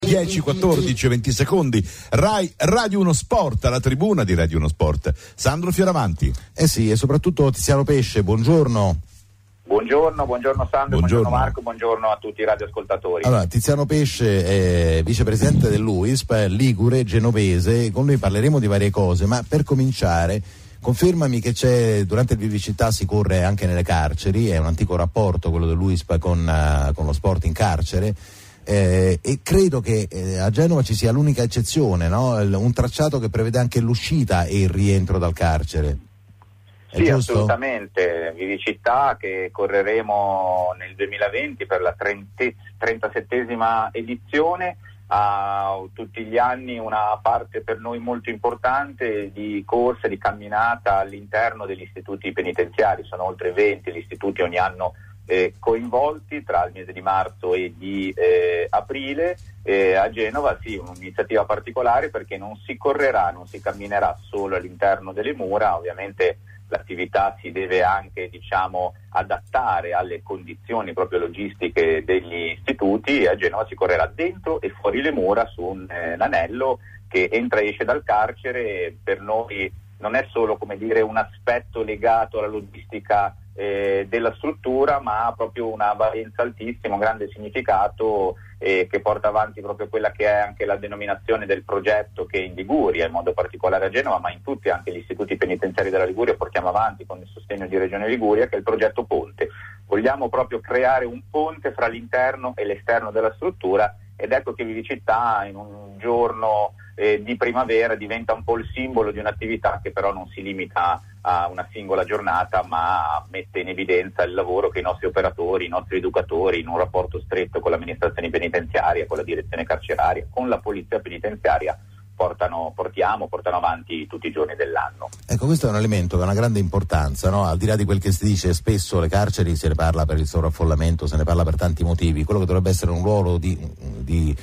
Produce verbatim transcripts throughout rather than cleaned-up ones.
dieci, quattordici, venti secondi. Rai Radio uno Sport, alla tribuna di Radio uno Sport. Sandro Fioravanti. Eh sì, e soprattutto Tiziano Pesce, buongiorno. Buongiorno, buongiorno Sandro, buongiorno. buongiorno Marco, buongiorno a tutti i radioascoltatori. Allora, Tiziano Pesce è vicepresidente dell'U I S P, ligure, genovese, con lui parleremo di varie cose, ma per cominciare confermami che c'è, durante il Vivicità si corre anche nelle carceri, è un antico rapporto quello dell'U I S P con, uh, con lo sport in carcere, eh, e credo che eh, a Genova ci sia l'unica eccezione, no? Un tracciato che prevede anche l'uscita e il rientro dal carcere. È sì, giusto? Assolutamente, Vivicità che correremo nel duemilaventi per la trentasettesima edizione, ha tutti gli anni una parte per noi molto importante di corsa, di camminata all'interno degli istituti penitenziari. Sono oltre venti gli istituti ogni anno eh, coinvolti tra il mese di marzo e di eh, aprile. Eh, a Genova sì, un'iniziativa particolare perché non si correrà, non si camminerà solo all'interno delle mura, ovviamente l'attività si deve anche, diciamo, adattare alle condizioni proprio logistiche degli istituti, e a Genova si correrà dentro e fuori le mura su un eh, anello che entra e esce dal carcere. Per noi non è solo, come dire, un aspetto legato alla logistica eh, della struttura, ma ha proprio una valenza altissima, un grande significato eh, che porta avanti proprio quella che è anche la denominazione del progetto che in Liguria, in modo particolare a Genova, ma in tutti anche gli istituti penitenziari della Liguria, portiamo avanti con il sostegno di Regione Liguria, che è il progetto Ponte. Vogliamo proprio creare un ponte fra l'interno e l'esterno della struttura, ed ecco che Vivicità in un giorno eh, di primavera diventa un po' il simbolo di un'attività che però non si limita a una singola giornata, ma mette in evidenza il lavoro che i nostri operatori, i nostri educatori, in un rapporto stretto con l'amministrazione penitenziaria, con la direzione carceraria, con la polizia penitenziaria, portano, portiamo, portano avanti tutti i giorni dell'anno. Ecco, questo è un elemento che ha una grande importanza, no? Al di là di quel che si dice, spesso le carceri se ne parla per il sovraffollamento, se ne parla per tanti motivi, quello che dovrebbe essere un ruolo di, di,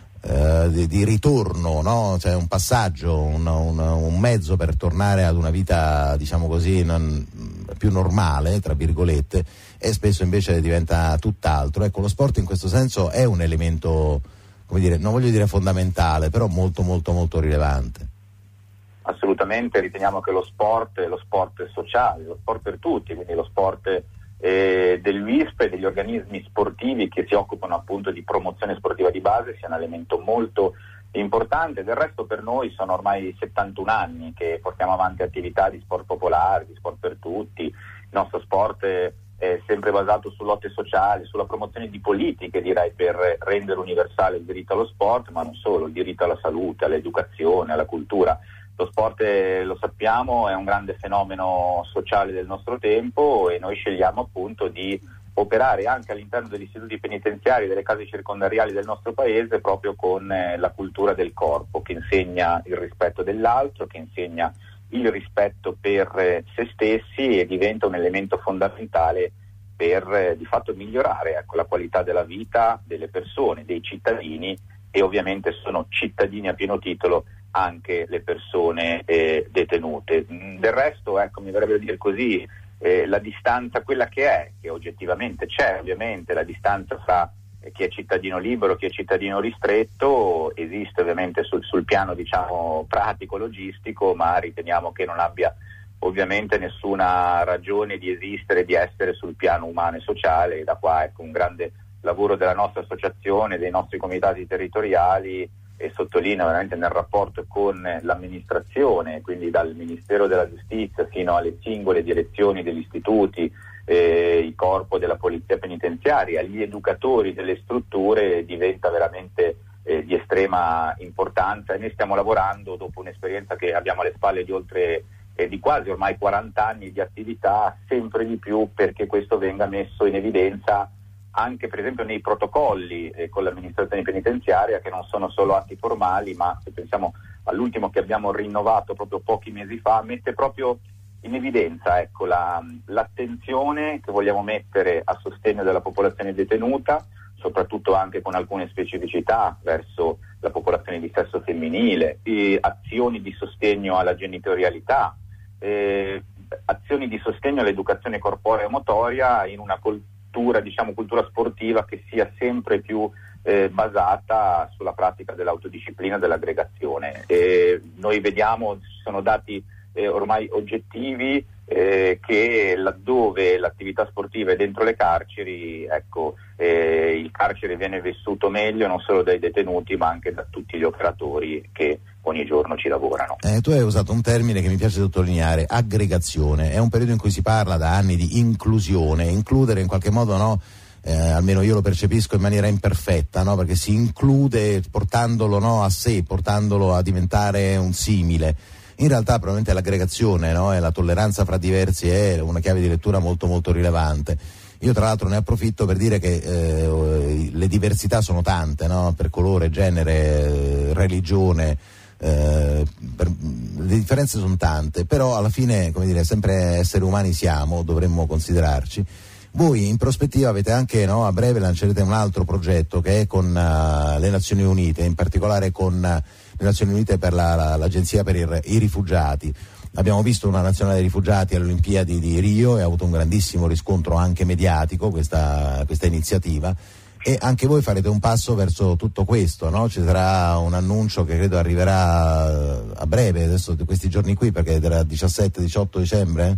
eh, di, di ritorno, no? Cioè un passaggio, un, un, un mezzo per tornare ad una vita, diciamo così, non, più normale, tra virgolette, e spesso invece diventa tutt'altro. Ecco, lo sport in questo senso è un elemento, come dire, non voglio dire fondamentale, però molto molto molto rilevante. Assolutamente, riteniamo che lo sport è lo sport sociale, lo sport per tutti, quindi lo sport eh, dell'U I S P e degli organismi sportivi che si occupano appunto di promozione sportiva di base sia un elemento molto importante. Del resto per noi sono ormai settantuno anni che portiamo avanti attività di sport popolare, di sport per tutti. Il nostro sport è è sempre basato su lotte sociali, sulla promozione di politiche, direi, per rendere universale il diritto allo sport, ma non solo, il diritto alla salute, all'educazione, alla cultura. Lo sport, eh, lo sappiamo, è un grande fenomeno sociale del nostro tempo, e noi scegliamo appunto di operare anche all'interno degli istituti penitenziari, delle case circondariali del nostro paese, proprio con eh, la cultura del corpo, che insegna il rispetto dell'altro, che insegna il rispetto per eh, se stessi, e diventa un elemento fondamentale per eh, di fatto migliorare, ecco, la qualità della vita delle persone, dei cittadini, e ovviamente sono cittadini a pieno titolo anche le persone eh, detenute. Del resto, ecco, mi verrebbe a dire così, eh, la distanza, quella che è, che oggettivamente c'è, ovviamente la distanza fra chi è cittadino libero, chi è cittadino ristretto, esiste ovviamente sul, sul piano, diciamo, pratico, logistico, ma riteniamo che non abbia ovviamente nessuna ragione di esistere, di essere sul piano umano e sociale. E da qua ecco un grande lavoro della nostra associazione, dei nostri comitati territoriali, e sottolineo veramente nel rapporto con l'amministrazione, quindi dal Ministero della Giustizia fino alle singole direzioni degli istituti, eh, il corpo della polizia penitenziaria, gli educatori delle strutture, diventa veramente eh, di estrema importanza, e noi stiamo lavorando dopo un'esperienza che abbiamo alle spalle di oltre eh, di quasi ormai quaranta anni di attività, sempre di più perché questo venga messo in evidenza anche per esempio nei protocolli eh, con l'amministrazione penitenziaria, che non sono solo atti formali, ma se pensiamo all'ultimo che abbiamo rinnovato proprio pochi mesi fa, mette proprio in evidenza ecco, la, l'attenzione che vogliamo mettere a sostegno della popolazione detenuta, soprattutto anche con alcune specificità verso la popolazione di sesso femminile, e azioni di sostegno alla genitorialità, eh, azioni di sostegno all'educazione corporea e motoria in una cultura, diciamo cultura sportiva che sia sempre più eh, basata sulla pratica dell'autodisciplina, dell'aggregazione. E noi vediamo, ci sono dati eh, ormai oggettivi eh, che laddove l'attività sportiva è dentro le carceri, ecco, eh, il carcere viene vissuto meglio non solo dai detenuti ma anche da tutti gli operatori che ogni giorno ci lavorano. Eh, tu hai usato un termine che mi piace sottolineare, aggregazione. È un periodo in cui si parla da anni di inclusione, includere in qualche modo, no? Eh, almeno io lo percepisco in maniera imperfetta, no? Perché si include portandolo, no, a sé, portandolo a diventare un simile. In realtà probabilmente l'aggregazione, no, e la tolleranza fra diversi è una chiave di lettura molto molto rilevante. Io tra l'altro ne approfitto per dire che eh, le diversità sono tante, no? Per colore, genere, eh, religione, eh, per, le differenze sono tante, però alla fine, come dire, sempre esseri umani siamo, dovremmo considerarci. Voi in prospettiva avete anche, no, a breve lancerete un altro progetto che è con uh, le Nazioni Unite, in particolare con uh, le Nazioni Unite per la, la, l'Agenzia per i, i rifugiati. Abbiamo visto una nazionale dei rifugiati alle Olimpiadi di Rio e ha avuto un grandissimo riscontro anche mediatico questa, questa iniziativa, e anche voi farete un passo verso tutto questo, no? Ci sarà un annuncio che credo arriverà a breve, adesso di questi giorni qui, perché era diciassette diciotto dicembre?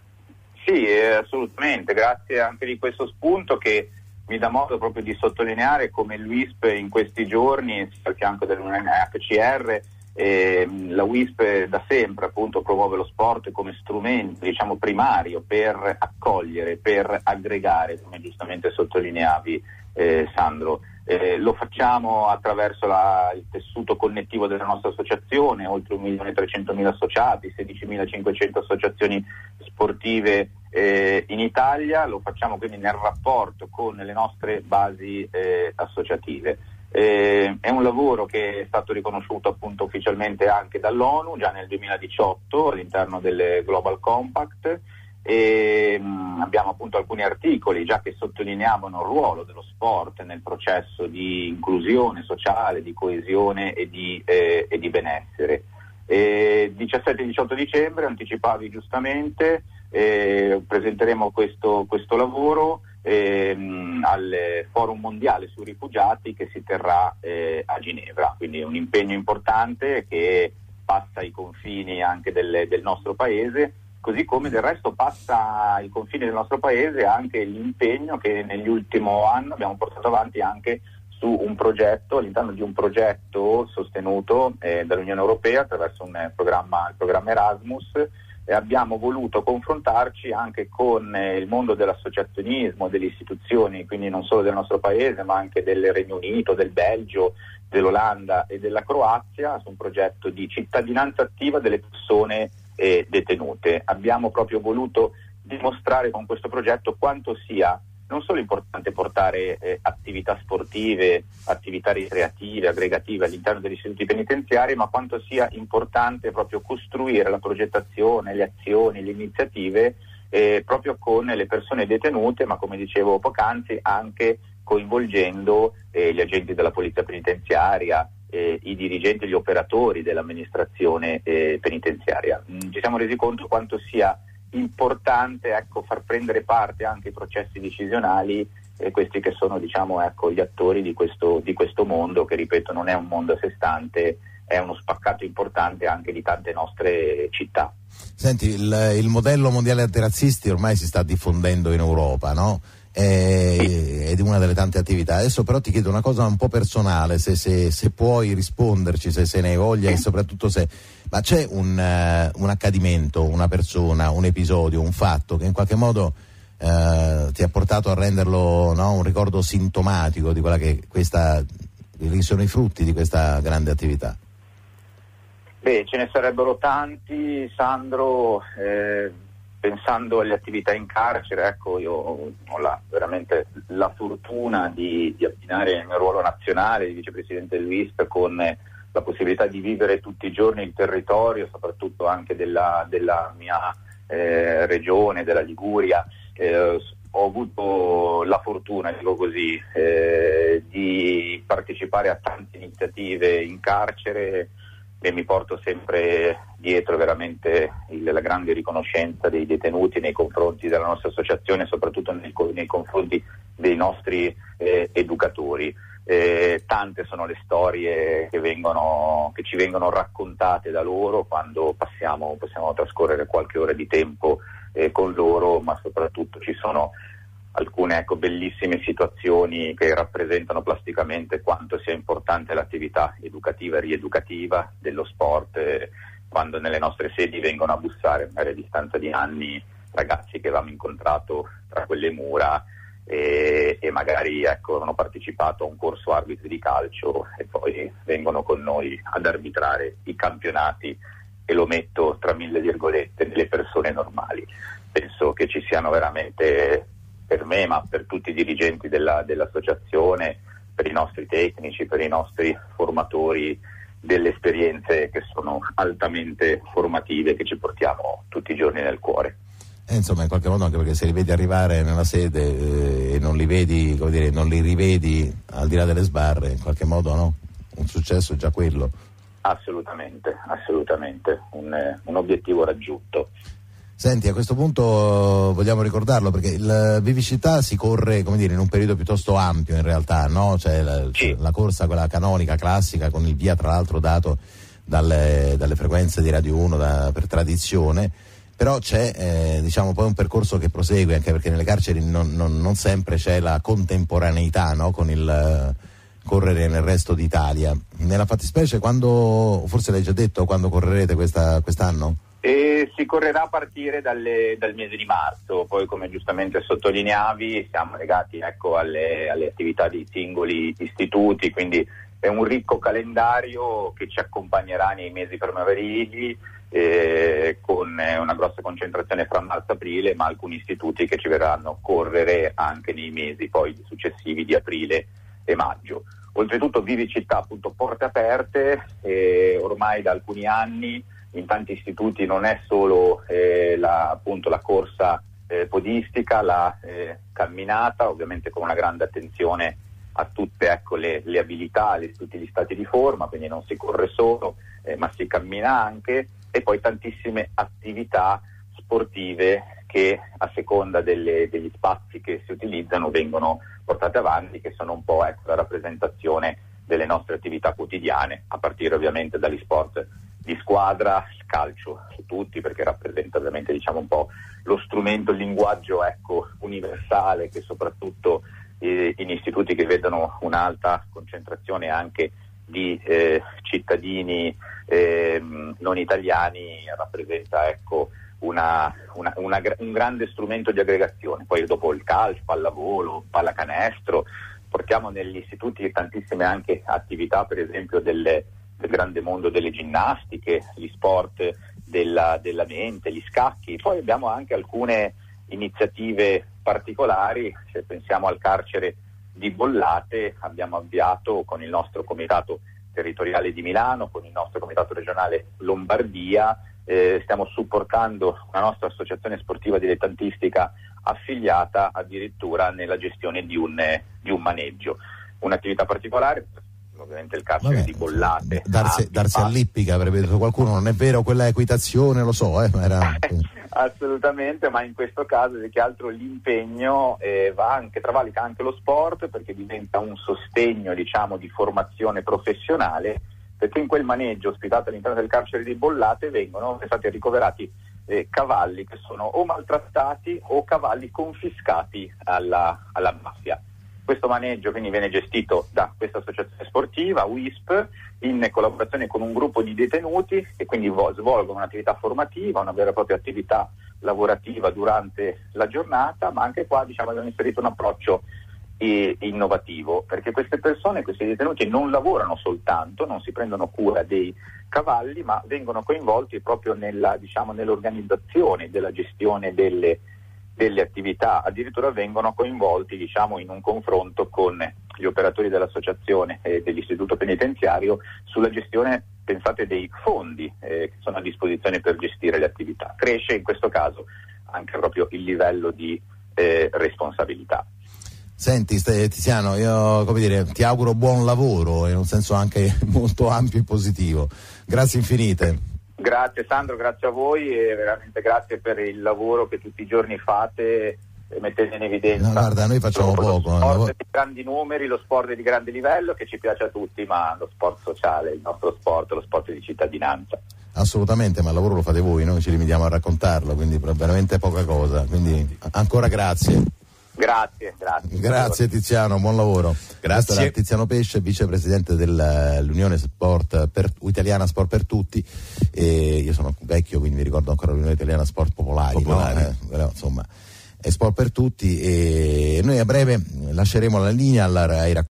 Sì, eh, assolutamente, grazie anche di questo spunto che mi dà modo proprio di sottolineare come l'U I S P in questi giorni, al fianco dell'U N H C R, eh, la U I S P da sempre appunto promuove lo sport come strumento, diciamo, primario per accogliere, per aggregare, come giustamente sottolineavi eh, Sandro. Eh, lo facciamo attraverso la, il tessuto connettivo della nostra associazione, oltre un milione e trecentomila associati, sedicimilacinquecento associazioni sportive eh, in Italia. Lo facciamo quindi nel rapporto con le nostre basi eh, associative. Eh, è un lavoro che è stato riconosciuto appunto ufficialmente anche dall'ONU già nel duemiladiciotto all'interno del Global Compact. E mh, abbiamo appunto alcuni articoli già che sottolineavano il ruolo dello sport nel processo di inclusione sociale, di coesione e di, eh, e di benessere. E diciassette e diciotto dicembre, anticipavi giustamente, eh, presenteremo questo, questo lavoro eh, mh, al Forum Mondiale sui Rifugiati che si terrà eh, a Ginevra, quindi un impegno importante che passa i confini anche del, del nostro paese. Così come del resto passa i confini del nostro paese anche l'impegno che nell'ultimo anno abbiamo portato avanti anche su un progetto, all'interno di un progetto sostenuto eh, dall'Unione Europea attraverso un eh, programma, il programma Erasmus, e abbiamo voluto confrontarci anche con eh, il mondo dell'associazionismo, delle istituzioni, quindi non solo del nostro paese ma anche del Regno Unito, del Belgio, dell'Olanda e della Croazia, su un progetto di cittadinanza attiva delle persone eh, detenute. Abbiamo proprio voluto dimostrare con questo progetto quanto sia non solo importante portare eh, attività sportive, attività ricreative, aggregative all'interno degli istituti penitenziari, ma quanto sia importante proprio costruire la progettazione, le azioni, le iniziative eh, proprio con le persone detenute, ma come dicevo poc'anzi anche coinvolgendo eh, gli agenti della polizia penitenziaria, eh, i dirigenti e gli operatori dell'amministrazione eh, penitenziaria. Mm, ci siamo resi conto quanto sia importante, ecco, far prendere parte anche ai processi decisionali eh, questi che sono, diciamo, ecco, gli attori di questo, di questo mondo che, ripeto, non è un mondo a sé stante, è uno spaccato importante anche di tante nostre città. Senti, il, il modello mondiale antirazzisti ormai si sta diffondendo in Europa, no? È, è di una delle tante attività. Adesso però ti chiedo una cosa un po' personale, se, se, se puoi risponderci, se, se ne hai voglia, e soprattutto se, ma c'è un, uh, un accadimento, una persona, un episodio, un fatto che in qualche modo uh, ti ha portato a renderlo, no, un ricordo sintomatico di quella che questa, che sono i frutti di questa grande attività? Beh, ce ne sarebbero tanti, Sandro. eh... Pensando alle attività in carcere, ecco, io ho la, veramente la fortuna di, di abbinare il mio ruolo nazionale di vicepresidente dell'U I S P con la possibilità di vivere tutti i giorni il territorio, soprattutto anche della, della mia eh, regione, della Liguria. Eh, ho avuto la fortuna, dico così, eh, di partecipare a tante iniziative in carcere e mi porto sempre dietro veramente il, la grande riconoscenza dei detenuti nei confronti della nostra associazione, soprattutto nei, nei confronti dei nostri eh, educatori. Eh, tante sono le storie che, vengono, che ci vengono raccontate da loro quando passiamo, possiamo trascorrere qualche ora di tempo eh, con loro, ma soprattutto ci sono alcune ecco, bellissime situazioni che rappresentano plasticamente quanto sia importante l'attività educativa e rieducativa dello sport, eh, quando nelle nostre sedi vengono a bussare magari a distanza di anni ragazzi che avevamo incontrato tra quelle mura e, e magari ecco, hanno partecipato a un corso arbitri di calcio e poi vengono con noi ad arbitrare i campionati, e lo metto tra mille virgolette, delle persone normali. Penso che ci siano veramente, per me ma per tutti i dirigenti della, dell'associazione, per i nostri tecnici, per i nostri formatori, delle esperienze che sono altamente formative, che ci portiamo tutti i giorni nel cuore. Eh, insomma, in qualche modo, anche perché se li vedi arrivare nella sede eh, e non li vedi, come dire, non li rivedi al di là delle sbarre, in qualche modo no? Un successo è già quello. Assolutamente, assolutamente, un, un obiettivo raggiunto. Senti, a questo punto vogliamo ricordarlo perché la Vivicità si corre, come dire, in un periodo piuttosto ampio in realtà, no? C'è la, sì. la corsa, quella canonica, classica, con il via tra l'altro dato dalle, dalle frequenze di Radio uno da, per tradizione, però c'è eh, diciamo poi un percorso che prosegue, anche perché nelle carceri non, non, non sempre c'è la contemporaneità, no? Con il uh, correre nel resto d'Italia. Nella fattispecie, quando, forse l'hai già detto, quando correrete questa, quest'anno? E si correrà a partire dalle, dal mese di marzo, poi come giustamente sottolineavi siamo legati ecco, alle, alle attività di singoli istituti, quindi è un ricco calendario che ci accompagnerà nei mesi primaverili eh, con una grossa concentrazione fra marzo e aprile, ma alcuni istituti che ci verranno correre anche nei mesi poi successivi di aprile e maggio. Oltretutto Vivicità, appunto, porte aperte, eh, ormai da alcuni anni in tanti istituti non è solo eh, la, appunto, la corsa eh, podistica, la eh, camminata, ovviamente con una grande attenzione a tutte ecco, le, le abilità, le, tutti gli stati di forma, quindi non si corre solo, eh, ma si cammina anche, e poi tantissime attività sportive che a seconda delle, degli spazi che si utilizzano vengono portate avanti, che sono un po' ecco, la rappresentazione delle nostre attività quotidiane, a partire ovviamente dagli sport di squadra, il calcio su tutti, perché rappresenta ovviamente diciamo un po' lo strumento, il linguaggio ecco universale che soprattutto eh, in istituti che vedono un'alta concentrazione anche di eh, cittadini eh, non italiani rappresenta ecco una, una, una, un grande strumento di aggregazione. Poi dopo il calcio, pallavolo, pallacanestro, portiamo negli istituti tantissime anche attività, per esempio delle del grande mondo delle ginnastiche, gli sport della, della mente, gli scacchi. Poi abbiamo anche alcune iniziative particolari, se pensiamo al carcere di Bollate, abbiamo avviato con il nostro comitato territoriale di Milano, con il nostro comitato regionale Lombardia, eh, stiamo supportando una nostra associazione sportiva dilettantistica affiliata addirittura nella gestione di un, di un maneggio. Un'attività particolare, ovviamente il carcere Vabbè, di Bollate. Darsi, darsi all'ippica, avrebbe detto qualcuno, non è vero, quella è equitazione, lo so, eh, ma era... Assolutamente, ma in questo caso più che altro l'impegno eh, va anche, travalica anche lo sport, perché diventa un sostegno diciamo di formazione professionale, perché in quel maneggio ospitato all'interno del carcere di Bollate vengono stati ricoverati eh, cavalli che sono o maltrattati o cavalli confiscati alla, alla mafia. Questo maneggio quindi viene gestito da questa associazione sportiva, W I S P, in collaborazione con un gruppo di detenuti che quindi svolgono un'attività formativa, una vera e propria attività lavorativa durante la giornata, ma anche qua diciamo abbiamo inserito un approccio eh, innovativo, perché queste persone, questi detenuti non lavorano soltanto, non si prendono cura dei cavalli, ma vengono coinvolti proprio nella, diciamo, nell'organizzazione della gestione delle delle attività, addirittura vengono coinvolti diciamo in un confronto con gli operatori dell'associazione e dell'istituto penitenziario sulla gestione, pensate, dei fondi eh, che sono a disposizione per gestire le attività. Cresce in questo caso anche proprio il livello di eh, responsabilità. Senti Tiziano, io come dire, ti auguro buon lavoro in un senso anche molto ampio e positivo. Grazie infinite. Grazie Sandro, grazie a voi e veramente grazie per il lavoro che tutti i giorni fate e mettete in evidenza. No, guarda, noi facciamo lo, poco. Lo sport no? di grandi numeri, lo sport di grande livello che ci piace a tutti, ma lo sport sociale, il nostro sport, lo sport di cittadinanza. Assolutamente, ma il lavoro lo fate voi, noi ci limitiamo a raccontarlo, quindi veramente poca cosa. Quindi ancora grazie. Grazie, grazie. Grazie Tiziano, buon lavoro. Grazie. Tiziano Pesce, vicepresidente dell'Unione Sport per, Italiana Sport per Tutti. E io sono vecchio, quindi mi ricordo ancora l'Unione Italiana Sport Popolari, Popolari. No? Eh, però, insomma, è Sport per Tutti e noi a breve lasceremo la linea alla, ai racconti